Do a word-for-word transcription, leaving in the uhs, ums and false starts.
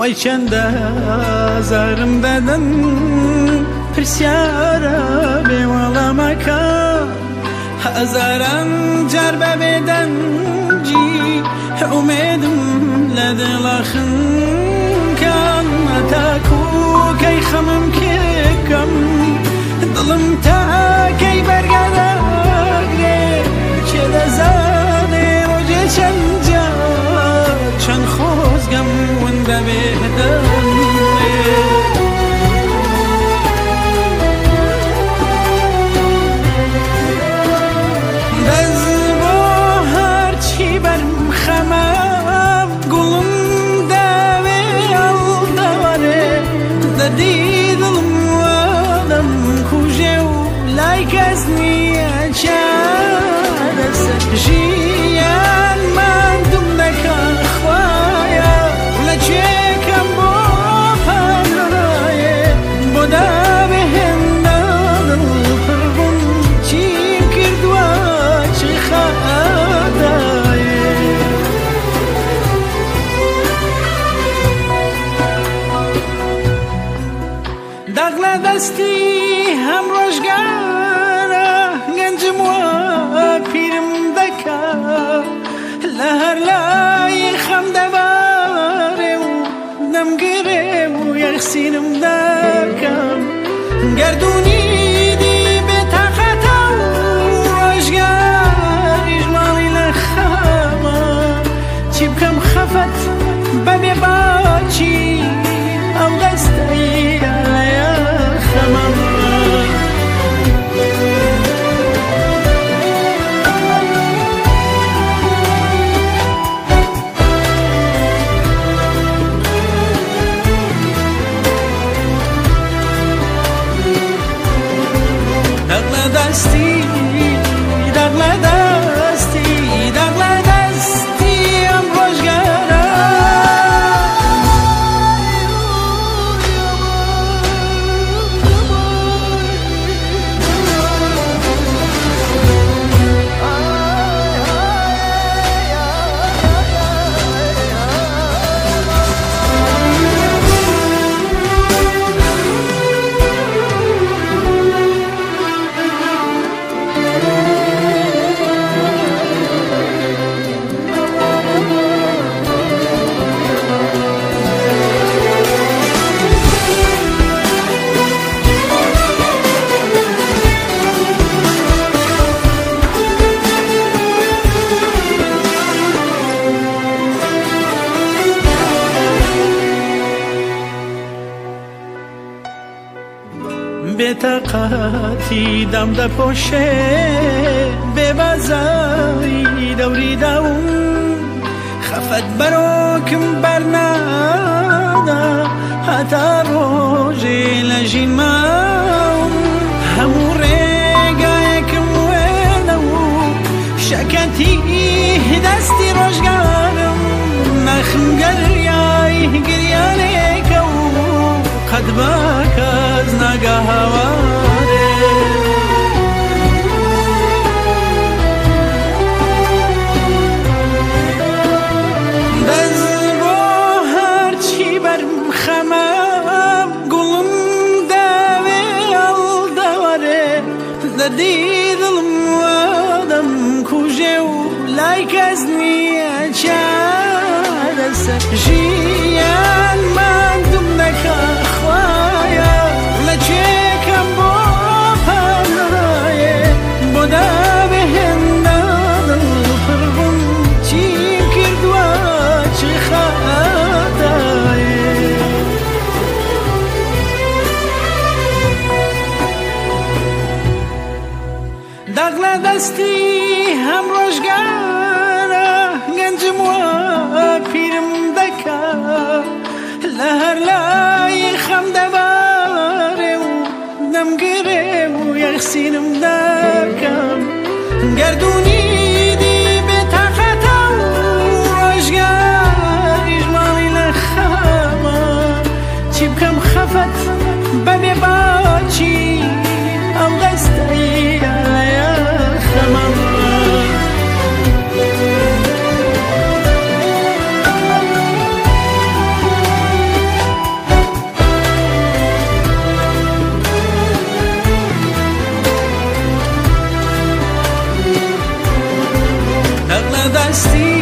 وای چەندە زارم دەدەن پرسیارە بێوەڵامەکە هەزاران جار بە بێدەنجی ئومێدم لە دڵە خنکەم هەتاکو کەی خەمم کێکەم دڵم تاکەی بەرگەدەگرێ چێ دەزانێ ڕۆژێ چەند جار چەند خۆزگەم ون دەبێدەنێ دەست بۆ هەرچی بەرم خەمە گوڵم داوێ هەڵدەوەرێ دەردی دڵم وەدەم کوژێ و لای کەس نییە چارەسەر ژیان ماندوم دەکە خوایە لە کوێکەم بۆ پەنایێ بۆ دابێهێنە دڵ پڕ بووم چیم کردووە چی خەدایێ داغ لە دەستی هەم ڕۆژگارە گەنجم وە پیرم دەکا لە هەر لای خەم دەبارێ و دەمگرێ و یەخسینم دەکەم گەردوونی دی بێتاقەتە و ڕۆژگاریش ماڵی لە خەمە چی بکەم خەفەت بەبێ باچی ئەم دەستەیە خەمە دستی داغ لە دەستی داغ لە دەستی ئەم ڕۆژگارە بێتاقەتی دام دەپۆشێ بێبازاری دەوری داوم خەفەت بەرۆکم بەرنادا هەتا ڕۆژێ لە ژین ماوم هەموو ڕێگایەکم وێنە و شەکەتی دەستی ڕۆژگارم نەخم گەریای گریانێکە و قەت بە کەس ناگە هاوارێ دەست بۆ هەرچی بەرم خەمە گوڵم داوێ هەڵدەوەرێ دەردی دڵم وەدەم کوژێ و لای کەس نییە چارەسەر ژیان ماندوم دەکە خوایە لە کوێکەم بۆ پەنایێ بۆ دابێهێنە دڵ پڕ بووم چیم کردووە چی خەدایێ داغ لە دەستی هەم ڕۆژگارە گەنجم وە پیرم دەکا لە هەر لای خەم دەبارێ و دەمگرێ و یەخسینم دەکەم گەردوونی دی بێتاقەتە و ڕۆژگاریش ماڵی لە خەمە چی بکەم خەفەت بەبێ باچی ئەم دەستەیە خەمە هستی